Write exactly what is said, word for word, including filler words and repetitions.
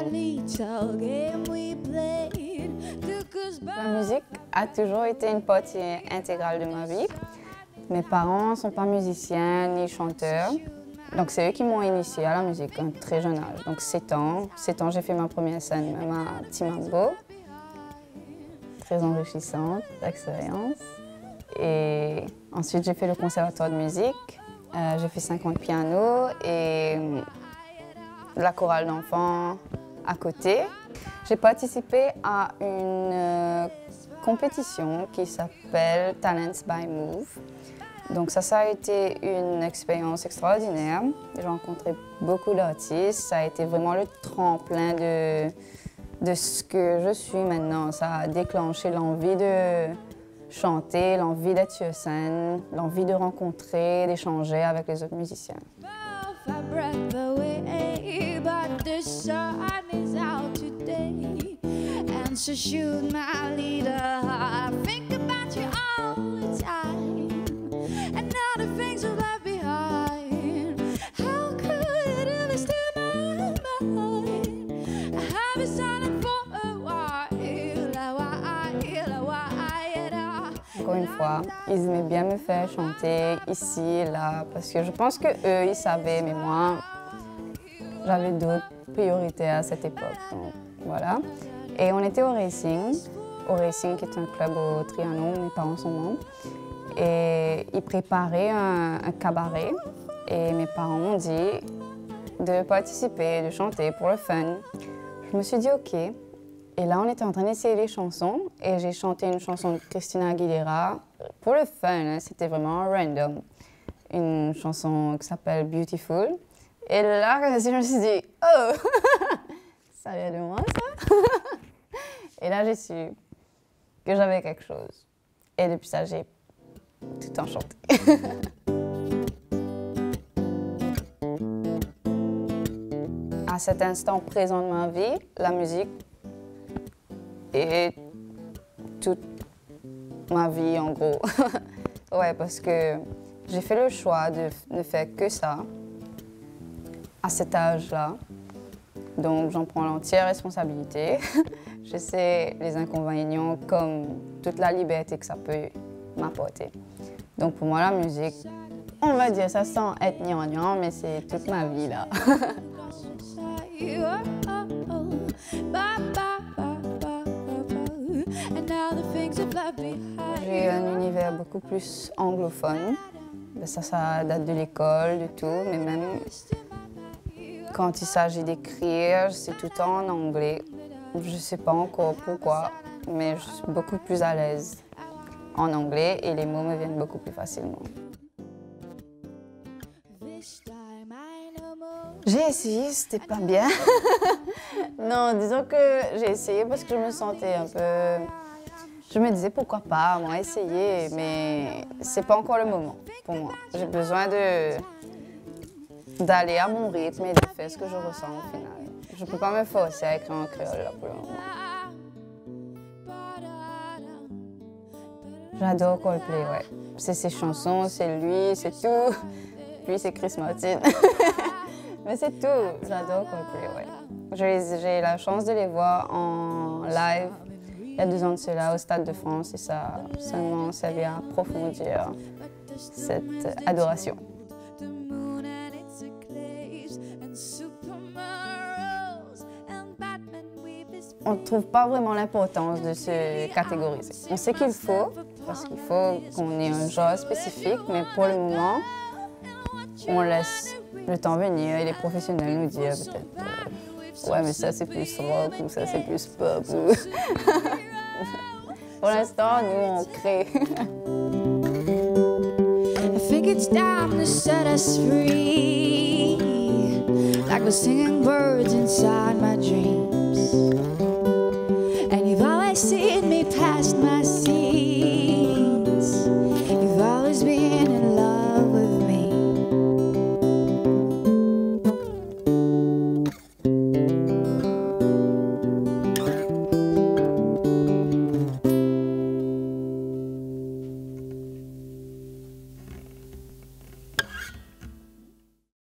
La musique a toujours été une partie intégrale de ma vie. Mes parents ne sont pas musiciens ni chanteurs. Donc c'est eux qui m'ont initiée à la musique à un très jeune âge. Donc sept ans, sept ans j'ai fait ma première scène, même à Timambo. Très enrichissante l'expérience. Et ensuite j'ai fait le conservatoire de musique. Euh, j'ai fait cinq ans de piano et la chorale d'enfants à côté. J'ai participé à une euh, compétition qui s'appelle Talents by Move. Donc ça, ça a été une expérience extraordinaire. J'ai rencontré beaucoup d'artistes. Ça a été vraiment le tremplin de, de ce que je suis maintenant. Ça a déclenché l'envie de chanter, l'envie d'être sur scène, l'envie de rencontrer, d'échanger avec les autres musiciens. Encore une fois, ils aimaient bien me faire chanter ici et là, parce que je pense qu'eux, ils savaient, mais moi, j'avais d'autres priorités à cette époque. Donc, voilà. Et on était au Racing, au Racing qui est un club au Trianon, mes parents sont membres. Et ils préparaient un, un cabaret et mes parents m'ont dit de participer, de chanter pour le fun. Je me suis dit OK. Et là, on était en train d'essayer les chansons et j'ai chanté une chanson de Christina Aguilera pour le fun, c'était vraiment random. Une chanson qui s'appelle Beautiful. Et là, je me suis dit, oh, ça vient de moi, ça? Et là, j'ai su que j'avais quelque chose. Et depuis ça, j'ai tout le temps chanté. À cet instant présent de ma vie, la musique et toute ma vie, en gros. Ouais, parce que j'ai fait le choix de ne faire que ça à cet âge-là. Donc, j'en prends l'entière responsabilité. Je sais les inconvénients comme toute la liberté que ça peut m'apporter. Donc, pour moi, la musique, on va dire ça sans être gnangnan, mais c'est toute ma vie, là. J'ai un univers beaucoup plus anglophone. Ça, ça date de l'école, de tout, mais même quand il s'agit d'écrire, c'est tout le temps en anglais. Je ne sais pas encore pourquoi, mais je suis beaucoup plus à l'aise en anglais et les mots me viennent beaucoup plus facilement. J'ai essayé, c'était pas bien. Non, disons que j'ai essayé parce que je me sentais un peu... Je me disais pourquoi pas, moi, essayer, mais c'est pas encore le moment pour moi. J'ai besoin de d'aller à mon rythme et de faire ce que je ressens au final. Je peux pas me forcer à écrire en créole là pour le moment. J'adore Coldplay, ouais. C'est ses chansons, c'est lui, c'est tout. Lui, c'est Chris Martin. Mais c'est tout, j'adore Coldplay, ouais. J'ai la chance de les voir en live il y a deux ans de cela au Stade de France et ça a seulement servi à approfondir cette adoration. On ne trouve pas vraiment l'importance de se catégoriser. On sait qu'il faut, parce qu'il faut qu'on ait un genre spécifique, mais pour le moment, on laisse le temps venir et les professionnels nous dire peut-être euh, ouais, mais ça c'est plus rock ou ça c'est plus pop. Ou... Pour l'instant, nous on crée. I think it's time to set us free, like we're singing birds inside my dreams.